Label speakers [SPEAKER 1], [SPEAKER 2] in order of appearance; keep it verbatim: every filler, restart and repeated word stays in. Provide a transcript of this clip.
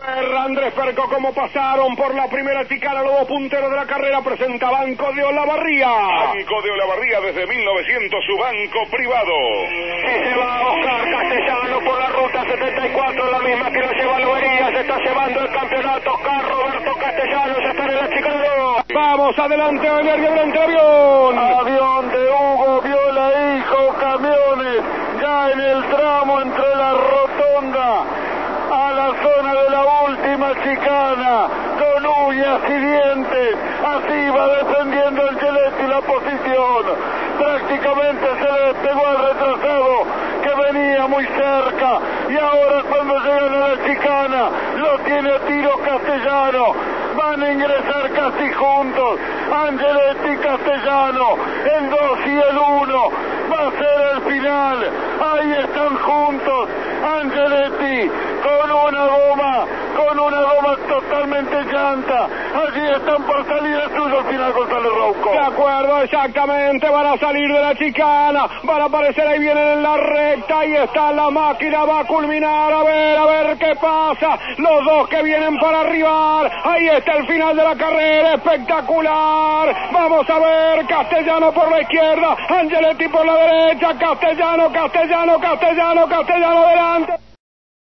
[SPEAKER 1] Andrés Perco, como pasaron por la primera chicana los dos punteros de la carrera, presenta Banco de Olavarría.
[SPEAKER 2] Banco de Olavarría desde mil novecientos, su banco privado.
[SPEAKER 1] Y se va Oscar Castellano por la ruta setenta y cuatro, la misma que lo lleva Lobería. Se está llevando el campeonato Oscar Roberto Castellano, ya está en la chicana dos. Vamos adelante, Energia durante el avión.
[SPEAKER 3] Avión de Hugo Viola, hijo, camiones, ya en el tramo entre la rotonda a la zona de la última chicana, con uñas y dientes, así va defendiendo el Giletti la posición, prácticamente se le despegó al retrasado que venía muy cerca, y ahora cuando llegan a la chicana, lo tiene a tiro Castellano, van a ingresar casi juntos, Angeletti y Castellano, el dos y el uno, va a ser el final, ahí están juntos, Angeletti con una goma, con una goma totalmente llanta, allí están por salir el suyo al final González Rouco.
[SPEAKER 1] De acuerdo, exactamente, van a salir de la chicana, van a aparecer, ahí vienen en la recta, ahí está la máquina, va a culminar, a ver, a ver qué pasa, los dos que vienen para arribar, ahí está el final de la carrera, espectacular, vamos a ver, Castellano por la izquierda, Angeletti por la derecha, Castellano, Castellano, Castellano, Castellano delante.